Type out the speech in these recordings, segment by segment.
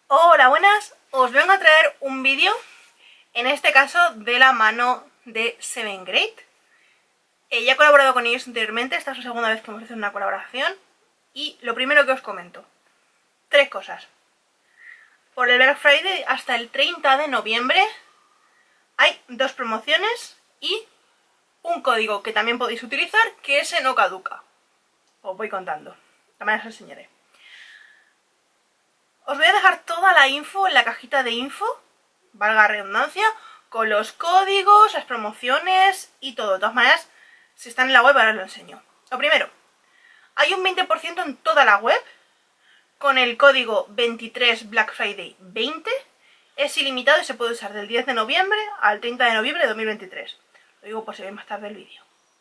Hola, buenas, os vengo a traer un vídeo, en este caso de la mano de 7Great. Ya he colaborado con ellos anteriormente, esta es la segunda vez que hemos hecho una colaboración. Y lo primero que os comento, tres cosas. Por el Black Friday hasta el 30 de noviembre hay dos promociones y un código que también podéis utilizar, que ese no caduca. Os voy contando, también os enseñaré. Os voy a dejar toda la info en la cajita de info, valga la redundancia, con los códigos, las promociones y todo. De todas maneras, si están en la web ahora os lo enseño. Lo primero, hay un 20% en toda la web con el código 23 Black Friday 20. Es ilimitado y se puede usar del 10 de noviembre al 30 de noviembre de 2023. Lo digo por si veis más tarde el vídeo.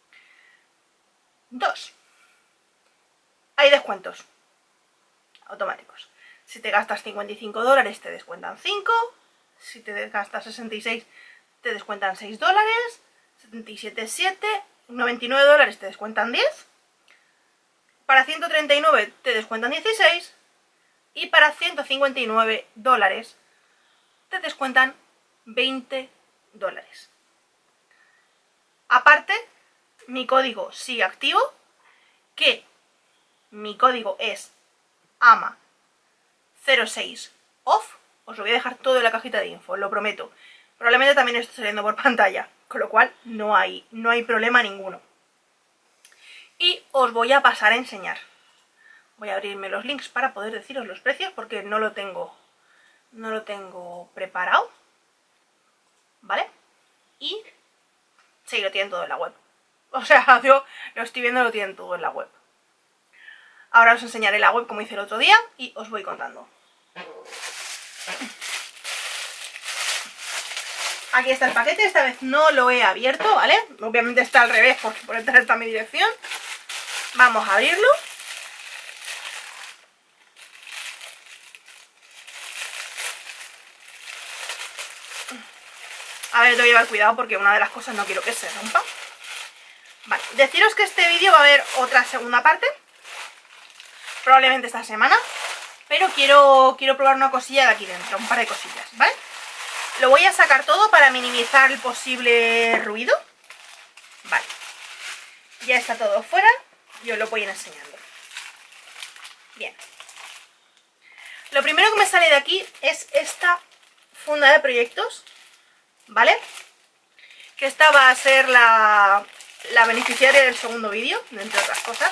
2. Hay descuentos automáticos. Si te gastas $55 te descuentan 5, si te gastas 66 te descuentan $6, 77, 7, $99 te descuentan 10, para 139 te descuentan 16 y para $159 te descuentan $20. Aparte, mi código sigue activo, que mi código es AMA06OFF. Os lo voy a dejar todo en la cajita de info, lo prometo. Probablemente también estoy saliendo por pantalla, con lo cual no hay problema ninguno. Y os voy a pasar a enseñar. Voy a abrirme los links para poder deciros los precios, porque no lo tengo preparado, ¿vale? Y sí, lo tienen todo en la web. O sea, yo lo estoy viendo, lo tienen todo en la web. Ahora os enseñaré la web como hice el otro día y os voy contando. Aquí está el paquete, esta vez no lo he abierto, ¿vale? Obviamente está al revés porque por detrás está mi dirección. Vamos a abrirlo. A ver, tengo que llevar cuidado porque una de las cosas no quiero que se rompa. Vale, deciros que este vídeo va a haber otra segunda parte, probablemente esta semana, pero quiero probar una cosilla de aquí dentro, un par de cosillas, ¿vale? Lo voy a sacar todo para minimizar el posible ruido. Vale, ya está todo fuera y os lo voy a ir enseñando. Bien, lo primero que me sale de aquí es esta funda de proyectos, ¿vale? Que esta va a ser la beneficiaria del segundo vídeo, entre otras cosas.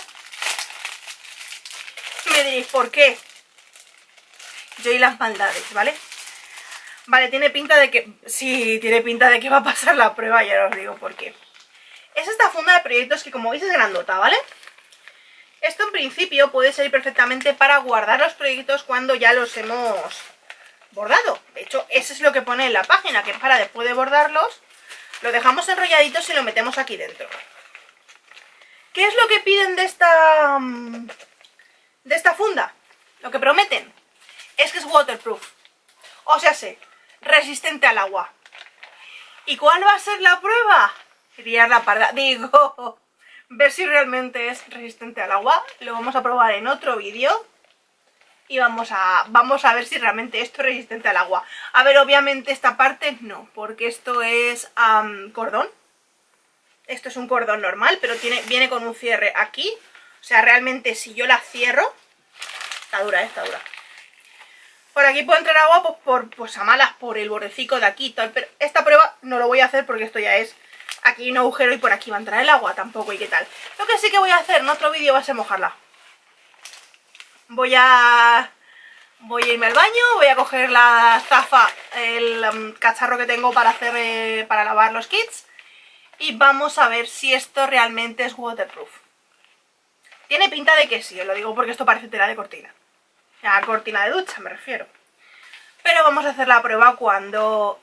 Me diréis, ¿por qué? Yo y las maldades, ¿vale? Vale, tiene pinta de que... Sí, tiene pinta de que va a pasar la prueba, y ahora os digo por qué. Es esta funda de proyectos que, como veis, es grandota, ¿vale? Esto en principio puede servir perfectamente para guardar los proyectos cuando ya los hemos bordado. De hecho, eso es lo que pone en la página, que para después de bordarlos, lo dejamos enrolladitos y lo metemos aquí dentro. ¿Qué es lo que piden de esta funda? Lo que prometen es que es waterproof, o sea, resistente al agua. ¿Y cuál va a ser la prueba? Criar la parda. Digo, ver si realmente es resistente al agua. Lo vamos a probar en otro vídeo y vamos a ver si realmente esto es resistente al agua. A ver, obviamente esta parte no, porque esto es cordón. Esto es un cordón normal, pero viene con un cierre aquí. O sea, realmente si yo la cierro... Está dura, está dura. Por aquí puede entrar agua pues a malas por el bordecico de aquí y tal. Pero esta prueba no lo voy a hacer porque esto ya es... Aquí hay un agujero y por aquí va a entrar el agua tampoco. ¿Y qué tal? Lo que sí que voy a hacer en otro vídeo va a ser mojarla. Voy a irme al baño, voy a coger la zafa, el cacharro que tengo para hacer para lavar los kits. Y vamos a ver si esto realmente es waterproof. Tiene pinta de que sí, os lo digo porque esto parece tela de cortina. La cortina de ducha me refiero. Pero vamos a hacer la prueba cuando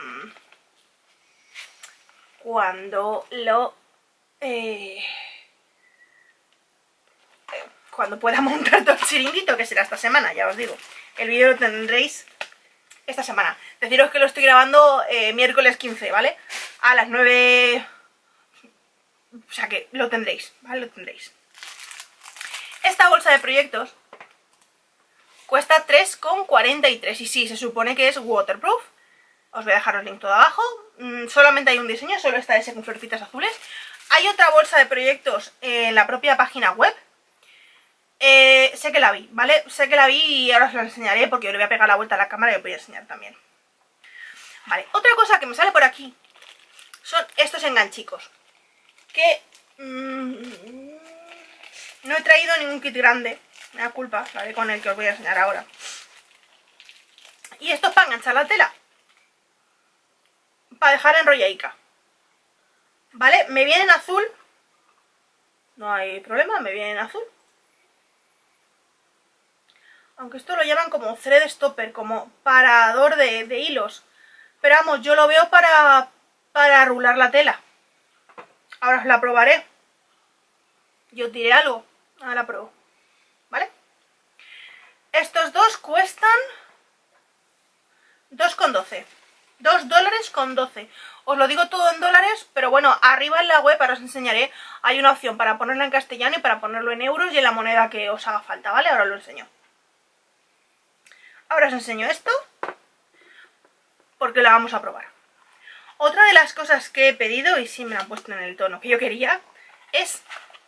pueda montar todo el chiringuito, que será esta semana, ya os digo. El vídeo lo tendréis esta semana. Deciros que lo estoy grabando miércoles 15, ¿vale? A las 9... O sea que lo tendréis, ¿vale? Lo tendréis. Esta bolsa de proyectos Cuesta 3,43 y sí, se supone que es waterproof. Os voy a dejar el link todo abajo. Solamente hay un diseño, solo está ese con florcitas azules. Hay otra bolsa de proyectos en la propia página web. Sé que la vi, ¿vale? Sé que la vi y ahora os la enseñaré porque yo le voy a pegar la vuelta a la cámara y os voy a enseñar también. Vale, otra cosa que me sale por aquí son estos enganchicos. Que no he traído ningún kit grande. Me da culpa, la haré con el que os voy a enseñar ahora. Y esto es para enganchar la tela. Para dejar enrolladica. ¿Vale? Me viene en azul. No hay problema, me viene en azul. Aunque esto lo llaman como thread stopper, como parador de hilos. Pero vamos, yo lo veo para rular la tela. Ahora os la probaré. Yo os diré algo. Ahora la pruebo. ¿Vale? Estos dos cuestan 2,12. $2,12. Os lo digo todo en dólares, pero bueno, arriba en la web, ahora os enseñaré, hay una opción para ponerlo en castellano y para ponerlo en euros y en la moneda que os haga falta, ¿vale? Ahora os lo enseño. Ahora os enseño esto, porque la vamos a probar. Otra de las cosas que he pedido, y sí me la han puesto en el tono que yo quería, es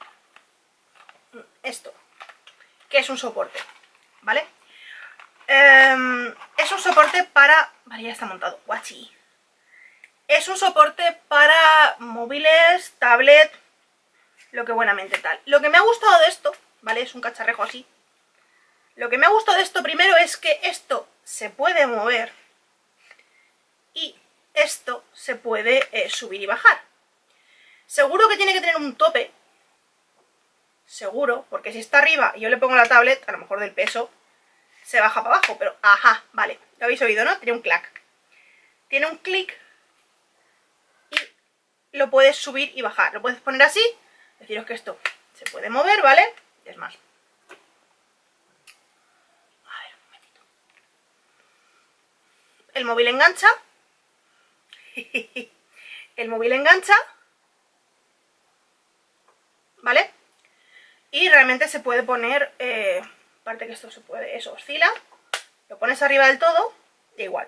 esto, que es un soporte, ¿vale? Es un soporte para... Vale, ya está montado, guachi. Es un soporte para móviles, tablet, lo que buenamente tal. Lo que me ha gustado de esto, ¿vale? Es un cacharrejo así. Lo que me ha gustado de esto primero es que esto se puede mover y esto se puede subir y bajar. Seguro que tiene que tener un tope. Seguro, porque si está arriba y yo le pongo la tablet, a lo mejor del peso se baja para abajo, pero ajá, vale, lo habéis oído, ¿no? Tiene un clac. Tiene un clic y lo puedes subir y bajar. Lo puedes poner así, deciros que esto se puede mover, ¿vale? Es más. A ver, un momentito. El móvil engancha. El móvil engancha. ¿Vale? Y realmente se puede poner... aparte que esto se puede, eso oscila, lo pones arriba del todo, da igual.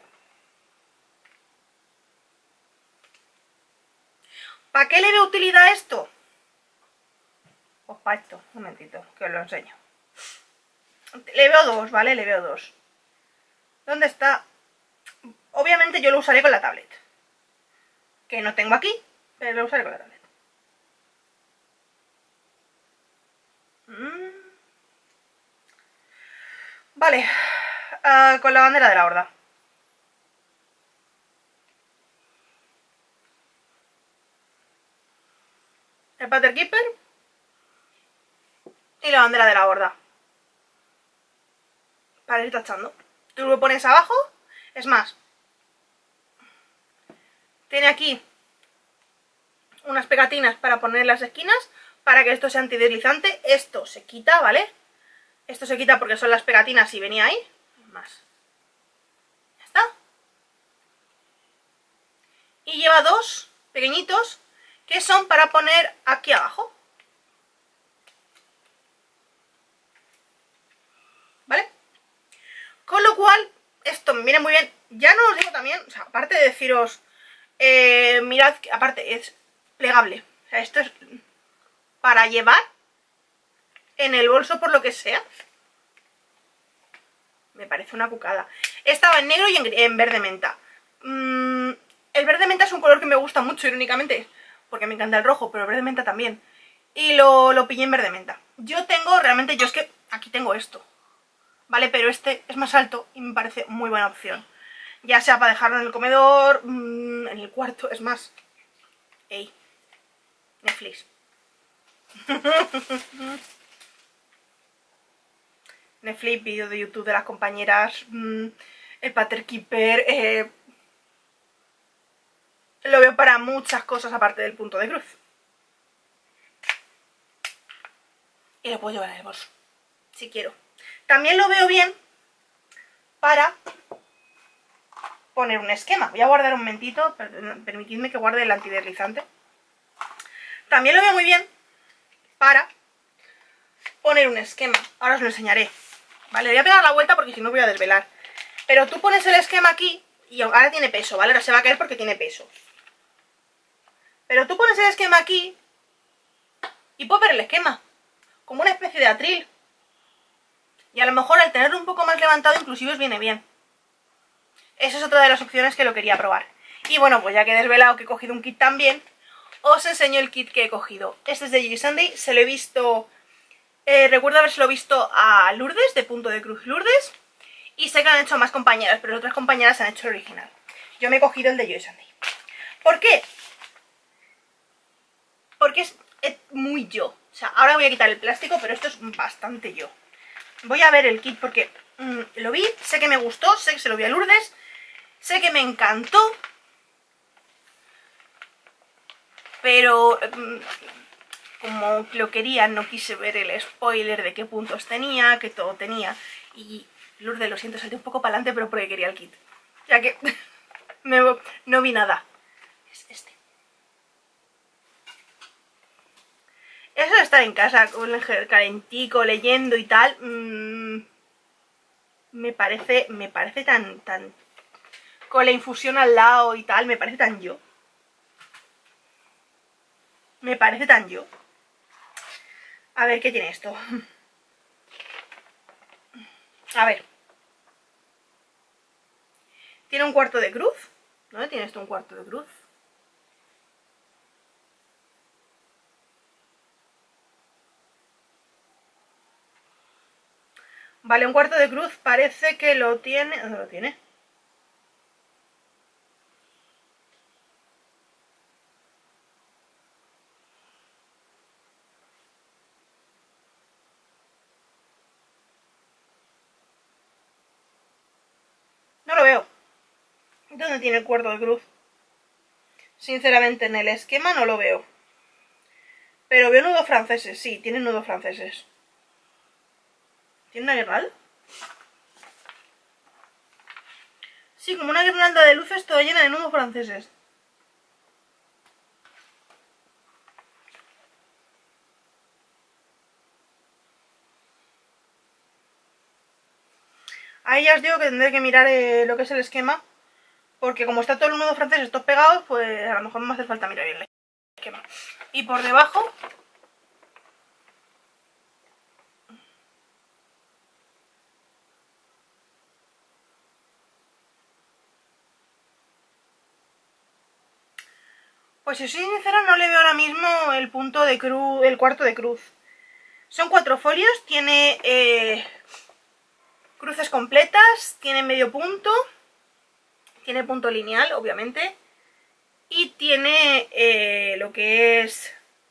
¿Para qué le veo utilidad esto? Pues para esto, un momentito, que os lo enseño. Le veo dos, ¿vale? Le veo dos. ¿Dónde está? Obviamente yo lo usaré con la tablet, que no tengo aquí, pero lo usaré con la tablet. Vale, con la bandera de la Horda. El Pater Keeper y la bandera de la Horda. Para ir tachando. Tú lo pones abajo. Es más, tiene aquí unas pegatinas para poner en las esquinas para que esto sea antideslizante. Esto se quita, ¿vale? Esto se quita porque son las pegatinas y venía ahí. Más. Ya está. Y lleva dos pequeñitos que son para poner aquí abajo. ¿Vale? Con lo cual, esto me viene muy bien. Ya no os digo también, o sea, aparte de deciros, mirad, que aparte es plegable. O sea, esto es para llevar en el bolso por lo que sea. Me parece una cucada. Estaba en negro y en verde menta. El verde menta es un color que me gusta mucho, irónicamente, porque me encanta el rojo, pero el verde menta también. Y lo pillé en verde menta. Yo tengo, realmente, yo es que aquí tengo esto, ¿vale? Pero este es más alto y me parece muy buena opción. Ya sea para dejarlo en el comedor, en el cuarto, es más. ¡Ey! Netflix. Netflix, vídeo de YouTube de las compañeras, el Pater Keeper, lo veo para muchas cosas aparte del punto de cruz. Y lo puedo llevar en el bolso, si quiero. También lo veo bien para poner un esquema. Voy a guardar un momentito, permitidme que guarde el antideslizante. También lo veo muy bien para poner un esquema. Ahora os lo enseñaré. Vale, le voy a pegar la vuelta porque si no voy a desvelar. Pero tú pones el esquema aquí y ahora tiene peso, ¿vale? Ahora se va a caer porque tiene peso. Pero tú pones el esquema aquí y puedes ver el esquema, como una especie de atril. Y a lo mejor al tenerlo un poco más levantado inclusive os viene bien. Esa es otra de las opciones que lo quería probar. Y bueno, pues ya que he desvelado que he cogido un kit también, os enseño el kit que he cogido. Este es de Joy Sunday, se lo he visto... recuerdo habérselo visto a Lourdes, de Punto de Cruz Lourdes. Y sé que lo han hecho más compañeras, pero otras compañeras han hecho el original. Yo me he cogido el de Joy Sunday. ¿Por qué? Porque es muy yo. O sea, ahora voy a quitar el plástico, pero esto es bastante yo. Voy a ver el kit porque lo vi, sé que me gustó, sé que se lo vi a Lourdes, sé que me encantó. Pero como lo quería, no quise ver el spoiler de qué puntos tenía, que todo tenía. Y Lourdes, lo siento, salté un poco para adelante, pero porque quería el kit. Ya que no vi nada. Es este. Eso de estar en casa con el calentico, leyendo y tal, me parece tan... Con la infusión al lado y tal, me parece tan yo. Me parece tan yo. A ver, ¿qué tiene esto? A ver. Tiene un cuarto de cruz. ¿Dónde tiene esto un cuarto de cruz? Vale, un cuarto de cruz parece que lo tiene... ¿Dónde lo tiene? No lo veo. ¿Dónde tiene el cuarto de cruz? Sinceramente, en el esquema no lo veo. Pero veo nudos franceses, sí, tiene nudos franceses. ¿Tiene una guirnalda? Sí, como una guirnalda de luces toda llena de nudos franceses. Ahí ya os digo que tendré que mirar lo que es el esquema. Porque como está todo el nudo francés todos pegados, pues a lo mejor no me hace falta mirar bien el esquema. Y por debajo... Pues si soy sincera no le veo ahora mismo el punto de cruz, el cuarto de cruz. Son 4 folios, tiene cruces completas, tiene medio punto, tiene punto lineal, obviamente, y tiene lo que es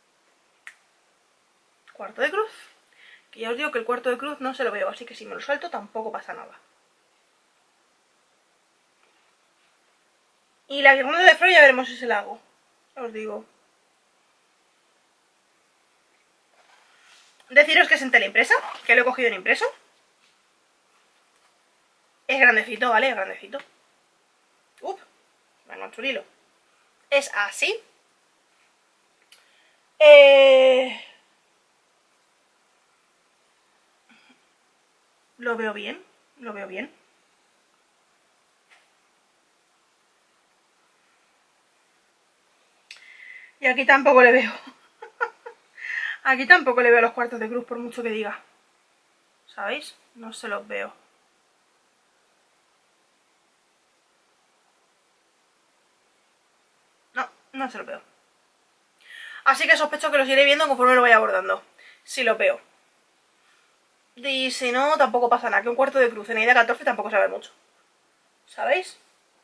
cuarto de cruz. Que ya os digo que el cuarto de cruz no se lo veo, así que si me lo salto tampoco pasa nada. Y la guirnalda de flor ya veremos si se la hago, os digo. Deciros que es en tela impresa, que lo he cogido en impreso. Es grandecito, ¿vale? Es grandecito. Venga, chulilo. Es así. Lo veo bien, lo veo bien. Y aquí tampoco le veo. Aquí tampoco le veo los cuartos de cruz por mucho que diga. ¿Sabéis? No se los veo. No se los veo. Así que sospecho que los iré viendo conforme lo vaya abordando. Si lo veo. Y si no, tampoco pasa nada. Que un cuarto de cruz en Aida 14 tampoco se ve mucho. ¿Sabéis?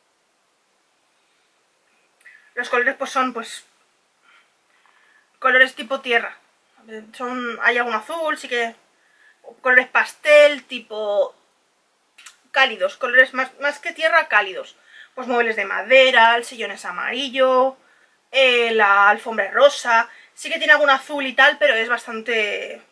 Los colores pues son pues colores tipo tierra. Hay algún azul, sí que... Colores pastel, tipo... cálidos, colores más que tierra, cálidos. Pues muebles de madera, el sillón es amarillo, la alfombra es rosa. Sí que tiene algún azul y tal, pero es bastante...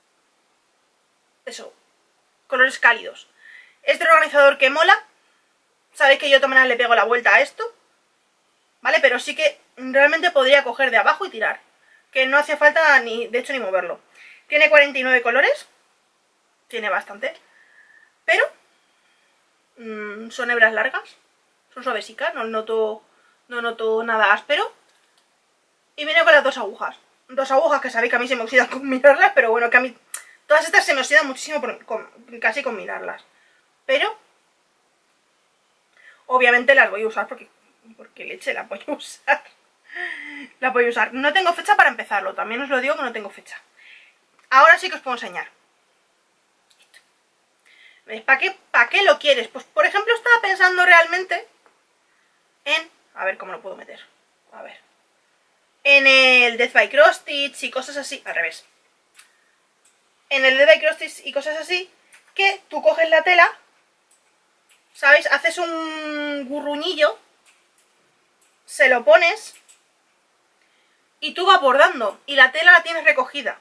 eso, colores cálidos. Este organizador que mola. Sabéis que yo de todas maneras le pego la vuelta a esto, ¿vale? Pero sí que realmente podría coger de abajo y tirar. Que no hace falta, de hecho, ni moverlo. Tiene 49 colores. Tiene bastante. pero son hebras largas, son suavesicas, no noto nada áspero. Y viene con las dos agujas que sabéis que a mí se me oxidan combinarlas, pero bueno, que a mí todas estas se me oxidan muchísimo casi combinarlas. Pero obviamente las voy a usar porque leche, las voy a usar. Las voy a usar. No tengo fecha para empezarlo, también os lo digo que no tengo fecha. Ahora sí que os puedo enseñar. ¿Para qué lo quieres? Pues por ejemplo estaba pensando realmente en... A ver cómo lo puedo meter. A ver. En el Death by Cross Stitch y cosas así. Al revés. En el Death by Cross Stitch y cosas así, que tú coges la tela, ¿sabéis? Haces un gurruñillo, se lo pones y tú vas bordando y la tela la tienes recogida.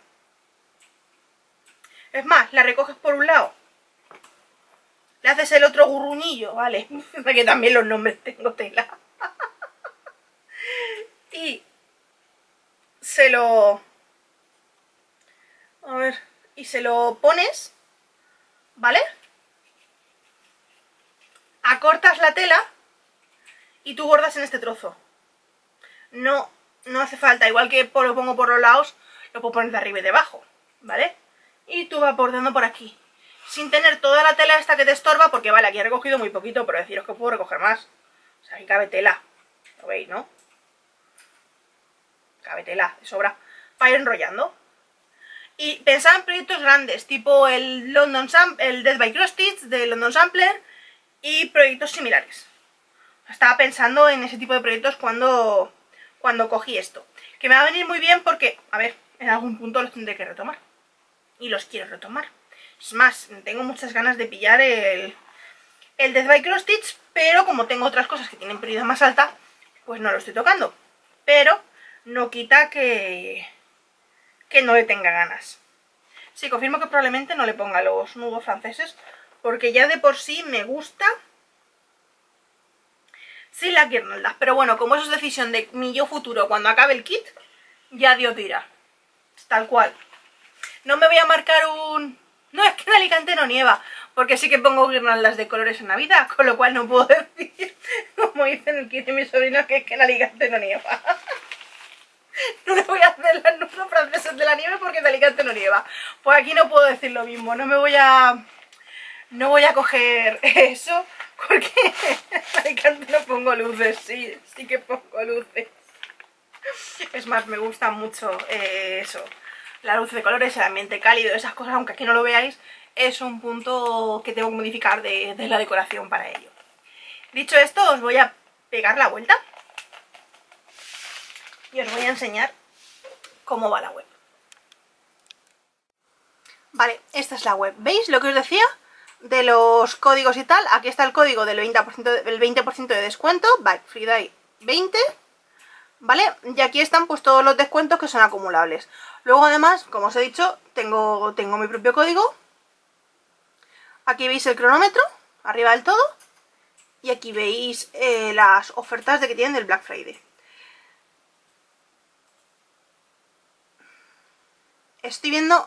Es más, la recoges por un lado, le haces el otro gurruñillo, ¿vale? Que también los nombres tengo tela. Y se lo... A ver... Y se lo pones, ¿vale? Acortas la tela y tú bordas en este trozo. No hace falta, igual que lo pongo por los lados, lo puedo poner de arriba y de abajo, ¿vale? Y tú vas bordando por aquí, sin tener toda la tela esta que te estorba, porque vale, aquí he recogido muy poquito, pero deciros que puedo recoger más. O sea, aquí cabe tela, ¿lo veis, no? Cabe tela, de sobra, para ir enrollando. Y pensaba en proyectos grandes, tipo el Death by Cross Stitch de London Sampler y proyectos similares. Estaba pensando en ese tipo de proyectos cuando cogí esto. Que me va a venir muy bien porque, a ver, en algún punto los tendré que retomar. Y los quiero retomar. Es más, tengo muchas ganas de pillar el Death by Cross Stitch, pero como tengo otras cosas que tienen prioridad más alta, pues no lo estoy tocando. Pero no quita que no le tenga ganas. Sí, confirmo que probablemente no le ponga los nudos franceses, porque ya de por sí me gusta sin las guirnaldas. Pero bueno, como eso es decisión de mi yo futuro cuando acabe el kit, ya Dios dirá. Tal cual. No me voy a marcar un... No, es que en Alicante no nieva, porque sí que pongo guirnaldas de colores en Navidad, con lo cual no puedo decir, como dice en el kit de mi sobrino, que es que en Alicante no nieva. No le voy a hacer las nudos franceses de la nieve porque en Alicante no nieva. Pues aquí no puedo decir lo mismo, no voy a coger eso, porque en Alicante no pongo luces, sí que pongo luces. Es más, me gusta mucho eso, la luz de colores, el ambiente cálido, esas cosas, aunque aquí no lo veáis, es un punto que tengo que modificar de la decoración para ello. Dicho esto, os voy a pegar la vuelta y os voy a enseñar cómo va la web. Vale, esta es la web. ¿Veis lo que os decía? De los códigos y tal. Aquí está el código del 20% de descuento. Bike Friday 20. ¿Vale? Y aquí están pues todos los descuentos que son acumulables. Luego además, como os he dicho, tengo mi propio código. Aquí veis el cronómetro, arriba del todo. Y aquí veis las ofertas que tienen del Black Friday. Estoy viendo...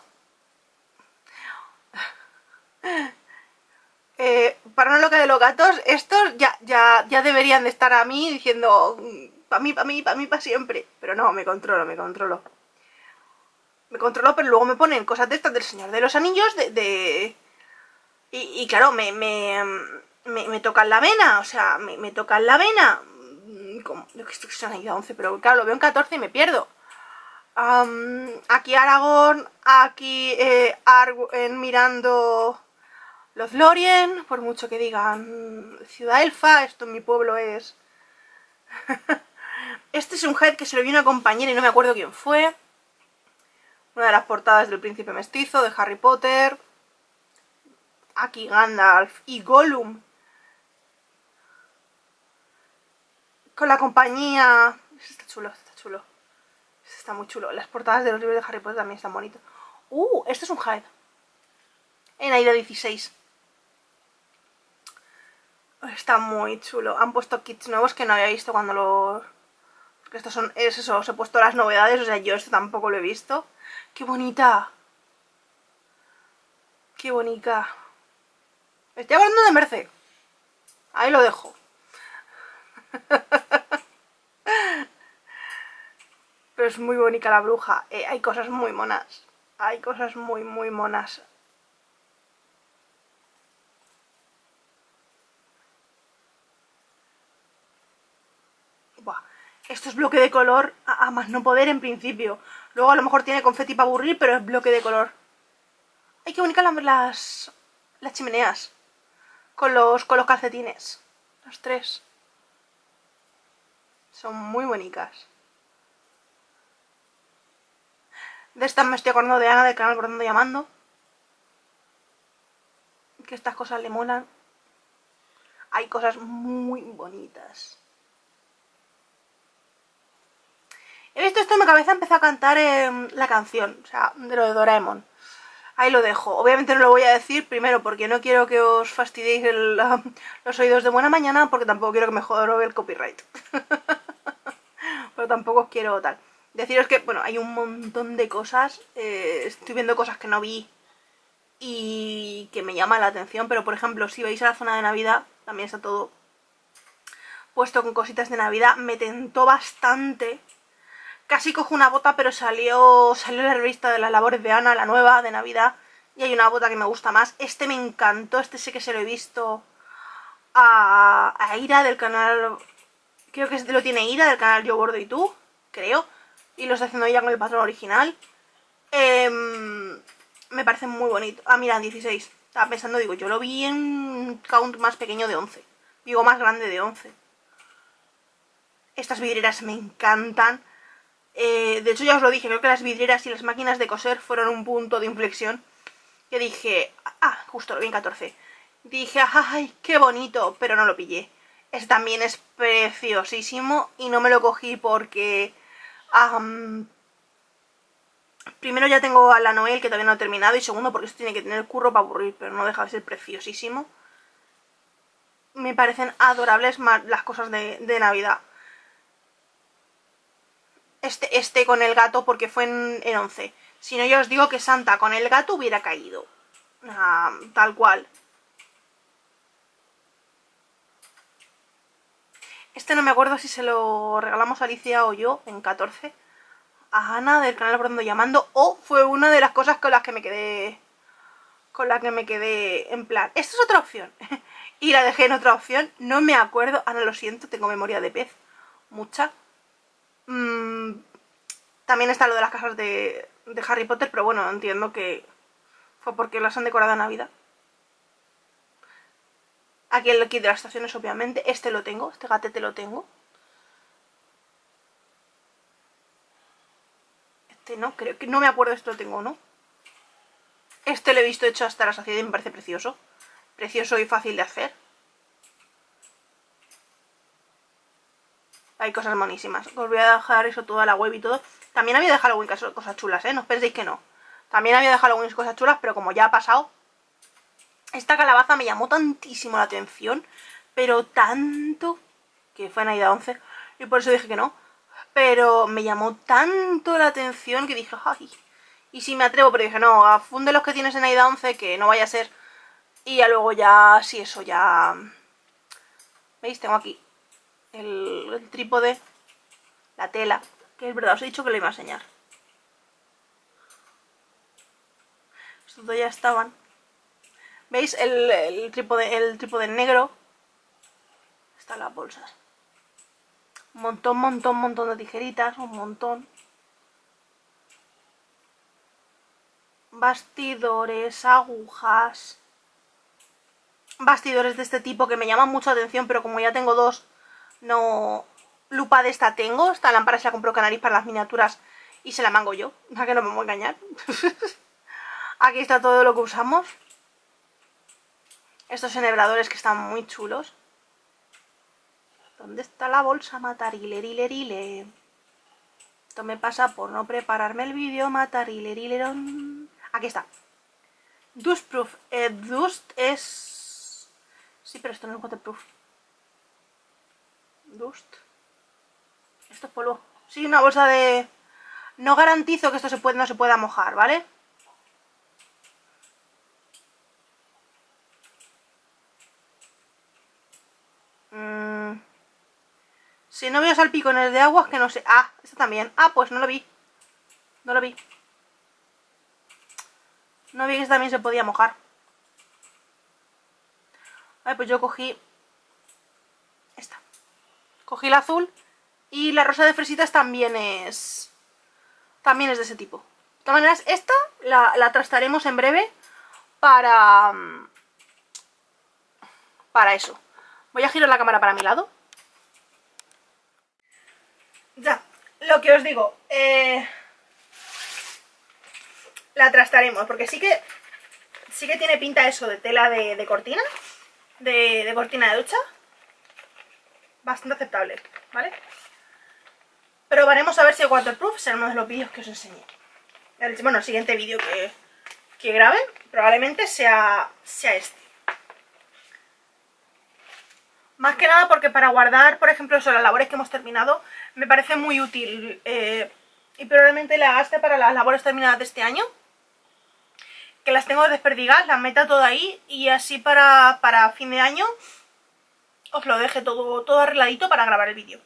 para una loca de los gatos, estos ya deberían de estar a mí diciendo para mí, para siempre. Pero no, me controlo. Me controlo, pero luego me ponen cosas de estas del Señor de los Anillos y claro, me tocan la vena, o sea, me tocan la vena. Como, yo que esto se han ido a 11, pero claro, lo veo en 14 y me pierdo. Aquí Aragorn, aquí mirando Lothlórien, por mucho que digan Ciudad Elfa, esto en mi pueblo es... Este es un head que se lo vio una compañera y no me acuerdo quién fue. Una de las portadas del Príncipe Mestizo, de Harry Potter. Aquí Gandalf y Gollum. Con la compañía... Está chulo, está chulo. Está muy chulo. Las portadas de los libros de Harry Potter también están bonitas. Este es un head. En Aida 16. Está muy chulo. Han puesto kits nuevos que no había visto cuando los... Porque estos son... Es eso, os he puesto las novedades. O sea, yo esto tampoco lo he visto. ¡Qué bonita! ¡Qué bonita! Me estoy acordando de Merce. Ahí lo dejo. Pero es muy bonita la bruja. Hay cosas muy monas. Hay cosas muy monas. Buah. Esto es bloque de color a más no poder en principio. Luego a lo mejor tiene confeti para aburrir, pero es bloque de color. Hay que bonitas las chimeneas. Con los calcetines. Los tres. Son muy bonitas. De estas me estoy acordando de Ana del canal Bordando y Amando. Que estas cosas le molan. Hay cosas muy bonitas. He visto esto en mi cabeza, empecé a cantar la canción, o sea, de lo de Doraemon. Ahí lo dejo. Obviamente no lo voy a decir, primero porque no quiero que os fastidiéis los oídos de buena mañana, porque tampoco quiero que me joda el copyright. Pero tampoco os quiero tal. Deciros que, bueno, hay un montón de cosas. Estoy viendo cosas que no vi y que me llaman la atención, pero por ejemplo, si veis a la zona de Navidad, también está todo puesto con cositas de Navidad. Me tentó bastante. Casi cojo una bota, pero salió la revista de las labores de Ana, la nueva, de Navidad, y hay una bota que me gusta más. Este me encantó, este sé que se lo he visto a Ira del canal, creo que lo tiene Ira del canal Yo Bordo y Tú, creo, y lo está haciendo ella con el patrón original. Me parece muy bonito. Ah, mira, en 16. Estaba pensando, digo, yo lo vi en un count más pequeño de 11. Digo, más grande de 11. Estas vidrieras me encantan. De hecho ya os lo dije, creo que las vidrieras y las máquinas de coser fueron un punto de inflexión. Que dije, justo lo vi en 14. Dije, ay, qué bonito, pero no lo pillé. Este también es preciosísimo y no me lo cogí porque... primero ya tengo a la Noel, que todavía no he terminado, y segundo porque esto tiene que tener curro para aburrir, pero no deja de ser preciosísimo. Me parecen adorables las cosas de Navidad. Este con el gato porque fue en 11. Si no, yo os digo que Santa con el gato hubiera caído. Tal cual. Este no me acuerdo si se lo regalamos a Alicia o yo en 14. A Ana del canal Bordando y Amando. O fue una de las cosas con las que me quedé. Con la que me quedé en plan. Esta es otra opción. Y la dejé en otra opción. No me acuerdo. Ana, lo siento, tengo memoria de pez. Mucha. También está lo de las casas de Harry Potter, pero bueno, entiendo que fue porque las han decorado a Navidad. Aquí el kit de las estaciones, obviamente. Este lo tengo, este gatete lo tengo. Este no, creo que no me acuerdo si lo tengo o no. Este lo he visto hecho hasta la saciedad y me parece precioso. Precioso y fácil de hacer. Hay cosas monísimas. Os voy a dejar eso toda la web y todo. También había de Halloween cosas chulas, ¿eh? No os penséis que no. También había de Halloween cosas chulas, pero como ya ha pasado... Esta calabaza me llamó tantísimo la atención, pero tanto, que fue en Aida 11, y por eso dije que no. Pero me llamó tanto la atención que dije, ay, y si me atrevo, pero dije, no, funde los que tienes en Aida 11, que no vaya a ser. Y ya luego ya, sí, eso ya... ¿Veis? Tengo aquí el trípode, la tela, que es verdad, os he dicho que lo iba a enseñar. Estos dos ya estaban. ¿Veis? El trípode negro. Están las bolsas. Un montón de tijeritas, un montón. Bastidores, agujas. Bastidores de este tipo que me llaman mucho la atención, pero como ya tengo dos, no... Lupa de esta tengo. Esta lámpara se la compró Canaris para las miniaturas y se la mango yo. ¿A que no me voy a engañar? Aquí está todo lo que usamos. Estos enhebradores que están muy chulos. ¿Dónde está la bolsa? Matarilerile. Esto me pasa por no prepararme el vídeo. Matarilerillerón. Aquí está. Dustproof. Dust es... Sí, pero esto no es waterproof. Dust. Esto es polvo. Sí, una bolsa de... No garantizo que esto no se pueda mojar, ¿vale? Si no veo salpicones de agua, es que no sé. Ah, esta también. Ah, pues no lo vi. No lo vi. No vi que esta también se podía mojar. Ay, pues yo cogí esta. Cogí la azul. Y la rosa de fresitas también es de ese tipo. De todas maneras, esta la trastaremos en breve para eso. Voy a girar la cámara para mi lado. Ya, lo que os digo, la trastaremos, porque sí que tiene pinta eso de tela de cortina, de cortina de ducha. Bastante aceptable, ¿vale? Pero veremos a ver si es waterproof, será uno de los vídeos que os enseñé. Bueno, el siguiente vídeo que grabe probablemente sea este. Más que nada porque para guardar, por ejemplo, las labores que hemos terminado, me parece muy útil. Y probablemente la gaste para las labores terminadas de este año. Que las tengo desperdigadas, las meta todo ahí y así para fin de año os lo deje todo arregladito para grabar el vídeo.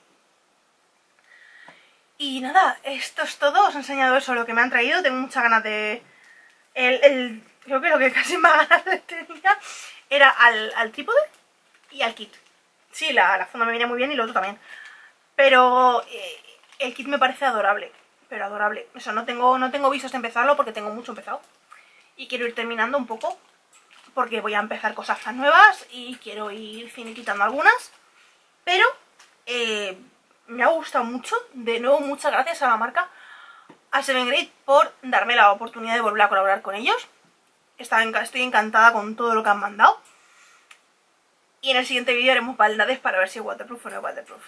Y nada, esto es todo, os he enseñado eso, lo que me han traído, tengo muchas ganas de... creo que lo que casi más ganas de tenía era al trípode y al kit. Sí, la funda me viene muy bien y lo otro también. Pero el kit me parece adorable, pero adorable. O sea, no tengo visos de empezarlo porque tengo mucho empezado. Y quiero ir terminando un poco porque voy a empezar cosas tan nuevas y quiero ir finiquitando algunas. Pero... me ha gustado mucho. De nuevo, muchas gracias a la marca, a 7Grade, por darme la oportunidad de volver a colaborar con ellos. Estoy encantada con todo lo que han mandado. Y en el siguiente vídeo haremos maldades para ver si es waterproof o no es waterproof.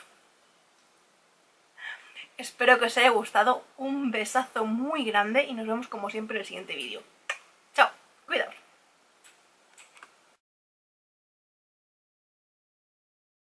Espero que os haya gustado. Un besazo muy grande y nos vemos como siempre en el siguiente vídeo.